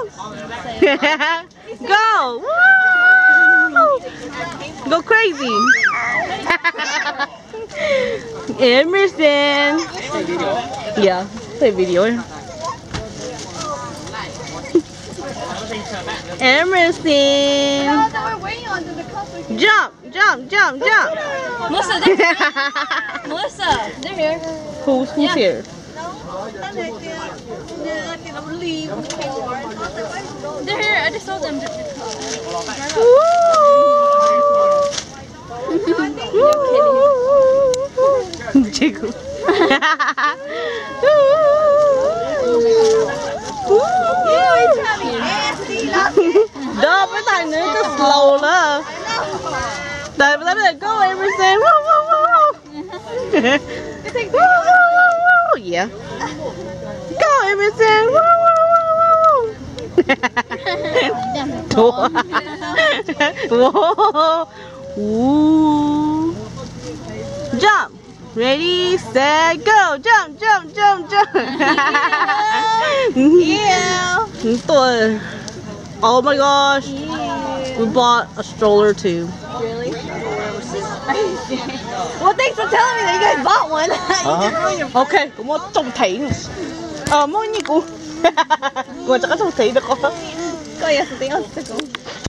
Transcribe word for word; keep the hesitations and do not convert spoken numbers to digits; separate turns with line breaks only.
Go! Woo! Go crazy! Emerson! Yeah, play video. Emerson! Jump! Jump! Jump! Jump!
Melissa, they're here. Melissa, they're here.
Who's, who's
Yeah.
here?
They're here. I just saw them.
Jiggle. Đó, mấy thằng nữa cứ slow nữa. Đợi, đợi, đợi, go Emerson. Woo, woo, woo. Woo, woo, woo, woo. Yeah. Go Emerson. Woo, woo, woo, woo. Whoa. Woo. Jump. Ready, set, go. Jump, jump, jump, jump.
Yeah.
Tôi. Oh my gosh. We bought a stroller too.
Really? Well, thanks for telling me that you guys bought one.
Uh-huh. Okay, có một trông thấy. Ờ, mỗi như cô. Cô chắc có trông thấy được không?
Go, yes, something else to go.